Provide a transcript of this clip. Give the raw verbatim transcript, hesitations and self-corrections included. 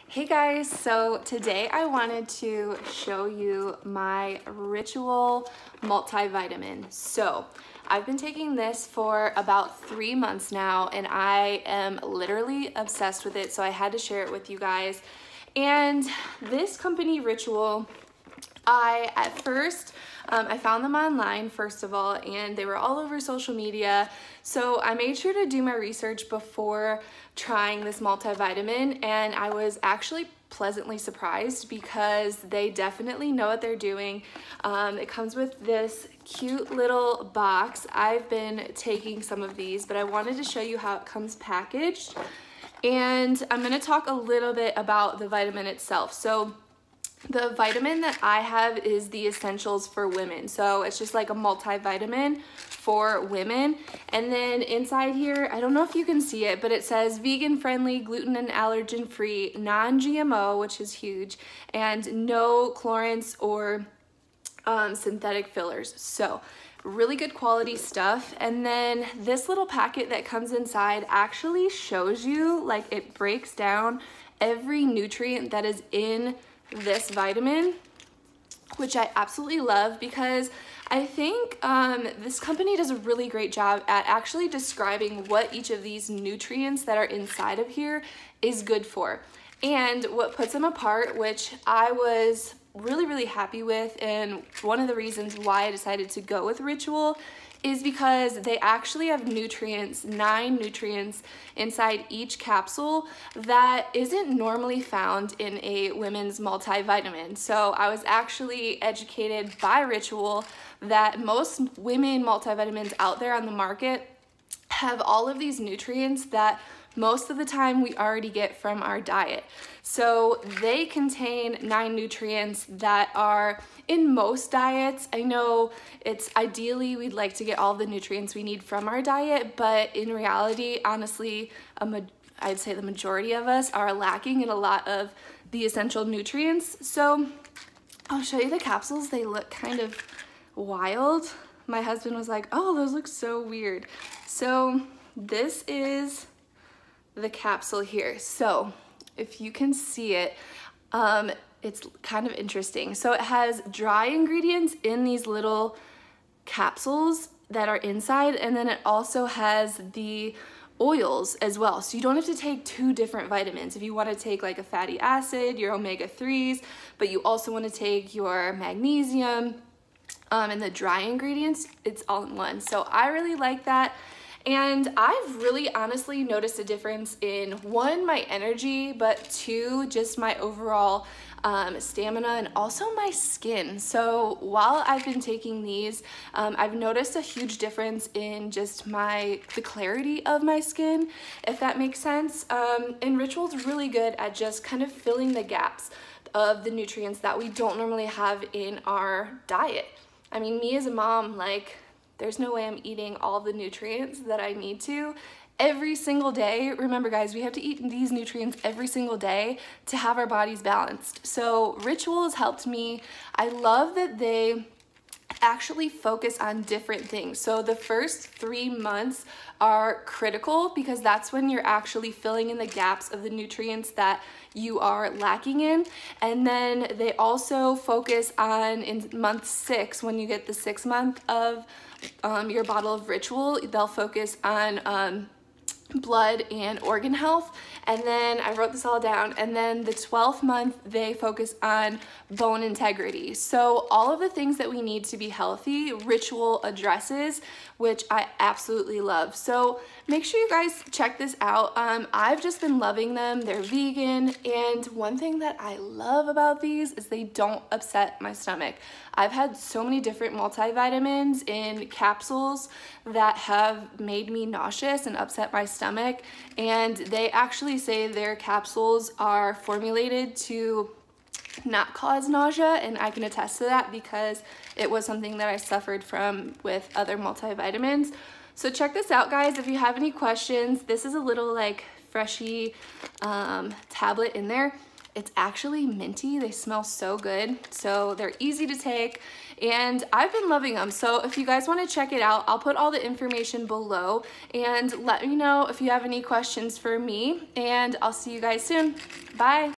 Hey guys, so today I wanted to show you my Ritual multivitamin. So I've been taking this for about three months now and I am literally obsessed with it, so I had to share it with you guys. And this company Ritual, I at first um, I found them online first of all, and they were all over social media, so I made sure to do my research before trying this multivitamin, and I was actually pleasantly surprised because they definitely know what they're doing. Um, it comes with this cute little box. I've been taking some of these, but I wanted to show you how it comes packaged, and I'm going to talk a little bit about the vitamin itself. So the vitamin that I have is the Essentials for Women. So it's just like a multivitamin for women. And then inside here, I don't know if you can see it, but it says vegan friendly, gluten and allergen free, non G M O, which is huge, and no colorants or um, synthetic fillers. So really good quality stuff. And then this little packet that comes inside actually shows you, like, it breaks down every nutrient that is in this vitamin, which I absolutely love because I think um, this company does a really great job at actually describing what each of these nutrients that are inside of here is good for. And what puts them apart, which I was really, really happy with, and one of the reasons why I decided to go with Ritual is because they actually have nutrients, nine nutrients inside each capsule that isn't normally found in a women's multivitamin. So I was actually educated by Ritual that most women multivitamins out there on the market have all of these nutrients that most of the time we already get from our diet. So they contain nine nutrients that are in most diets. I know it's ideally we'd like to get all the nutrients we need from our diet, but in reality, honestly, a I'd say the majority of us are lacking in a lot of the essential nutrients. So I'll show you the capsules. They look kind of wild. My husband was like, oh, those look so weird. So this is the capsule here. So if you can see it, um, it's kind of interesting. So it has dry ingredients in these little capsules that are inside, and then it also has the oils as well. So you don't have to take two different vitamins. If you want to take like a fatty acid, your omega threes, but you also want to take your magnesium um, and the dry ingredients, it's all in one. So I really like that. And I've really honestly noticed a difference in, one, my energy, but two, just my overall um, stamina and also my skin. So while I've been taking these, um, I've noticed a huge difference in just my, the clarity of my skin, if that makes sense. Um, and Ritual's really good at just kind of filling the gaps of the nutrients that we don't normally have in our diet. I mean, me as a mom, like, there's no way I'm eating all the nutrients that I need to every single day. Remember guys, we have to eat these nutrients every single day to have our bodies balanced. So Ritual has helped me. I love that they actually focus on different things. So the first three months are critical because that's when you're actually filling in the gaps of the nutrients that you are lacking in. And then they also focus on, in month six, when you get the sixth month of um, your bottle of Ritual, they'll focus on um, blood and organ health. And then I wrote this all down, and then the twelfth month they focus on bone integrity. So all of the things that we need to be healthy, Ritual addresses, which I absolutely love. So make sure you guys check this out. um, I've just been loving them. They're vegan, and one thing that I love about these is they don't upset my stomach. I've had so many different multivitamins in capsules that have made me nauseous and upset my stomach, and they actually say their capsules are formulated to not cause nausea, and I can attest to that because it was something that I suffered from with other multivitamins. So check this out guys. If you have any questions, this is a little like freshy um, tablet in there. It's actually minty. They smell so good. So they're easy to take, and I've been loving them. So if you guys want to check it out, I'll put all the information below, and let me know if you have any questions for me, and I'll see you guys soon. Bye.